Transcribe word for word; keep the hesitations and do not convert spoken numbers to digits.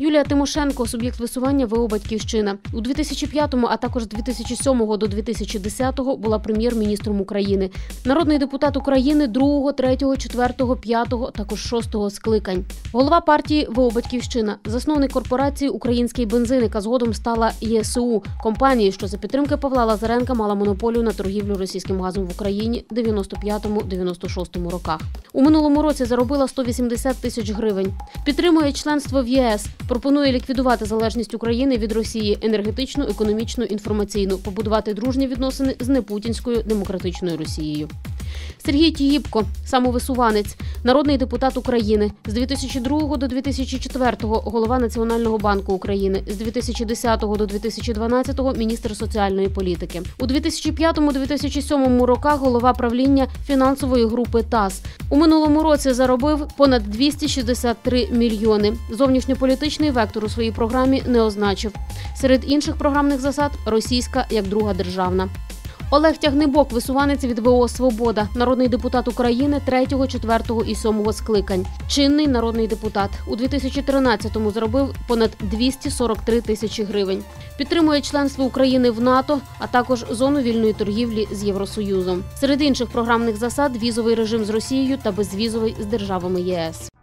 Юлія Тимошенко – суб'єкт висування ВО «Батьківщина». У дві тисячі п'ятому, а також з дві тисячі сьомого до дві тисячі десятого була прем'єр-міністром України. Народний депутат України другого, третього, четвертого, п'ятого, також шостого скликань. Голова партії ВО «Батьківщина», засновник корпорації «Український бензин», яка згодом стала ЄСУ, компанії, що за підтримки Павла Лазаренка мала монополію на торгівлю російським газом в Україні в дев'яносто п'ятому - дев'яносто шостому роках. У минулому році заробила сто вісімдесят тисяч гривень. Підтримує членство в ЄС, пропонує ліквідувати залежність України від Росії – енергетичну, економічну, інформаційну, побудувати дружні відносини з непутінською демократичною Росією. Сергій Тігіпко – самовисуванець, народний депутат України. З дві тисячі другого до дві тисячі четвертого – голова Національного банку України. З дві тисячі десятого до дві тисячі дванадцятого – міністр соціальної політики. У дві тисячі п'ятому - дві тисячі сьомому роках – голова правління фінансової групи ТАСС. У минулому році заробив понад двісті шістдесят три мільйони. Зовнішньополітичний вектор у своїй програмі не означив. Серед інших програмних засад – російська як друга державна. Олег Тягнибок – висуванець від ВО «Свобода», народний депутат України третього, четвертого і сьомого скликань. Чинний народний депутат. У дві тисячі тринадцятому заробив понад двісті сорок три тисячі гривень. Підтримує членство України в НАТО, а також зону вільної торгівлі з Євросоюзом. Серед інших програмних засад – візовий режим з Росією та безвізовий з державами ЄС.